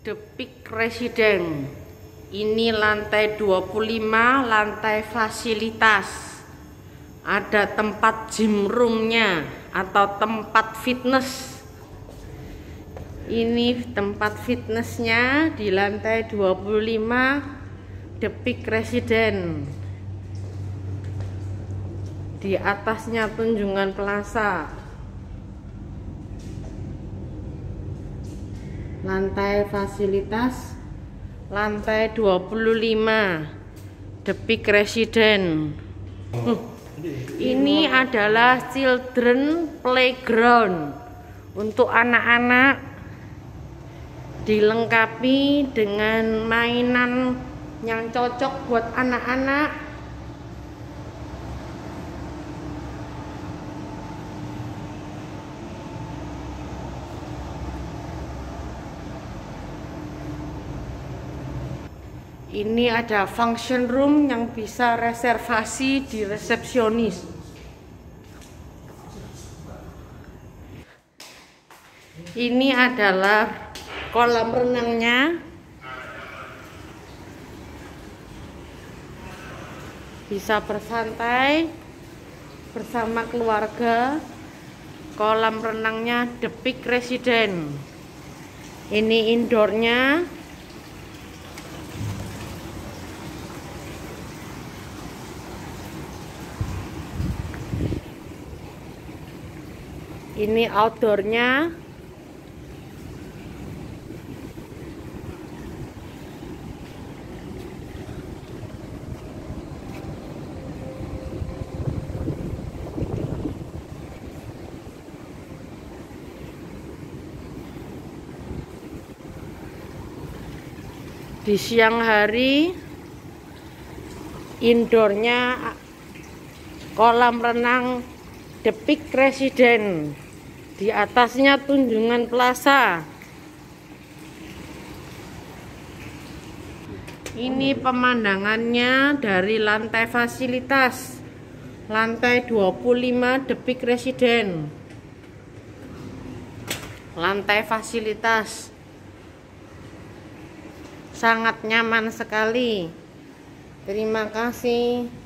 The Peak Residence. Ini lantai 25, lantai fasilitas. Ada tempat gym roomnya atau tempat fitness. Ini tempat fitnessnya di lantai 25 The Peak Residence. Di atasnya Tunjungan Plaza. Lantai fasilitas lantai 25 The Peak Residence. Ini adalah children playground untuk anak-anak, dilengkapi dengan mainan yang cocok buat anak-anak. Ini ada function room yang bisa reservasi di resepsionis. Ini adalah kolam renangnya. Bisa bersantai bersama keluarga. Kolam renangnya The Peak Residence. Ini indoornya. Ini outdoornya. Di siang hari indoornya kolam renang The Peak Residence. Di atasnya Tunjungan Plaza. Ini pemandangannya dari lantai fasilitas. Lantai 25 The Peak Residence. Lantai fasilitas. Sangat nyaman sekali. Terima kasih.